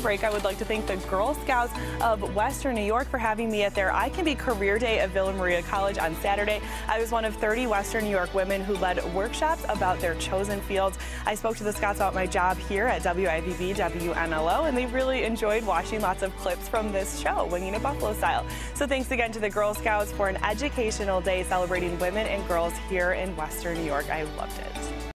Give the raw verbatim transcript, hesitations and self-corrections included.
break, I would like to thank the Girl Scouts of Western New York for having me at their I Can Be Career Day at Villa Maria College on Saturday. I was one of thirty Western New York women who led workshops about their chosen fields. I spoke to the Scouts about my job here at W I V B W N Y, and they really enjoyed watching lots of clips from this show, Winging It Buffalo Style. So thanks again to the Girl Scouts for an educational day celebrating women and girls here in Western New York. I loved it.